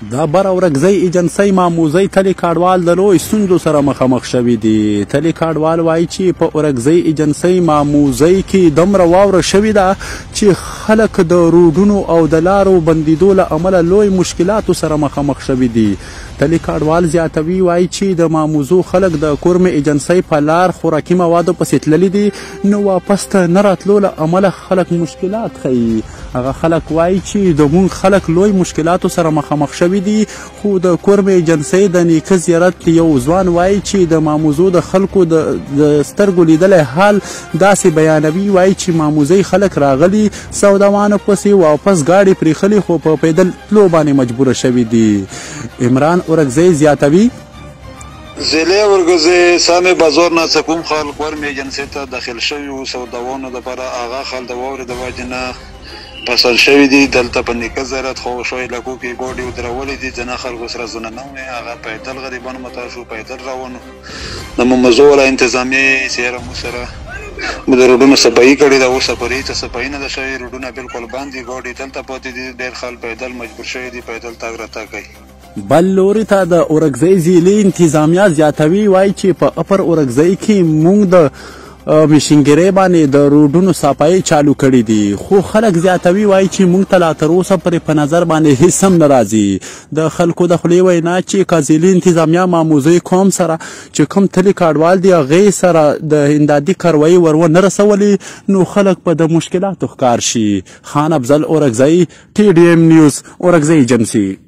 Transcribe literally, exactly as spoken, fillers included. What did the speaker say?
د بر اورګزۍ ایجنسۍ ماموزۍ تلې کاډوال د لوی ستونزو سره مخامخ شوي دي. تلې کاډوال وایي چې په اورګزۍ ایجنسۍ ماموزۍ کې دومره واوره شوې ده چې خلک د روډونو او د لارو بندیدو له امله لوی مشکلاتو سره مخامخ شوي دي. تلې کاډوال زیاتوي وایي چې د ماموزو خلک د کورمې ایجنسۍ په لار خوراکي موادو پسې تللي دي، نو واپس ته نه راتلو له امله خلک مشکلات ښیي. هغه خلک وایي چې د مونږ خلک لوی مشکلاتو سره مخامخ شوي دي، خو د کورمې ایجنسۍ د نیکه زیارت یو ځوان وایي چې د ماموزو د خلکو د سترګو لیدلی حال داسې بیانوي. وایي چې ماموزۍ خلک راغلي سوداوانو پسې واپس ګاډې پرېښلي، خو په پیدل تلو باندې مجبوره شوي دي. عمران اورګزۍ زیاتوي ضلع اورګزۍ سامې بازار نه کوم خلک ورمې ایجنسۍ ته داخل شوي وو سوداوانو دپاره، هغه خلک د واورې د وجې نه پسل شوي دي. دلته په نیکه زیارت خو شوی لکو کې ګاډې ودرولې دي، ځینې خلکو سره زونه نه وې، هغه پیدل غریبان متا شو، پیدل روان د ممزو والا انتظامیې سیاره مو سره مو د روډونو صفایي کړې ده. اوس صفري ته صفایي نه ده شوې، روډونه بالکل بند دي، ګاډې دلته پاتې دي، ډېر خلک پیدل مجبور شوي دي، پیدل تګ راتګ کوي. بل لوري ته د اورګزۍ ضلعي انتظامیه زیاتوي وایي چې په اپر اورګزۍ کې موږ د میشنګیرۍ باندې د روډونو صفایي چالو کړي دي، خو خلک زیاتوي وایي چې موږ ته لا تر اوسه پرې په نظر باندې هېڅ هم نه راځي. د خلکو د خولې وینا چې که ضلعي انتظامیه ماموزۍ قوم سره چې کوم تلې کاډوال دي هغې سره د امدادي کاروایي ور ونه رسولې، نو خلک به د مشکلاتو ښکار شي. خان افضل اورګزۍ، ټي ډي ایم نیوز اورګزۍ ایجنسي.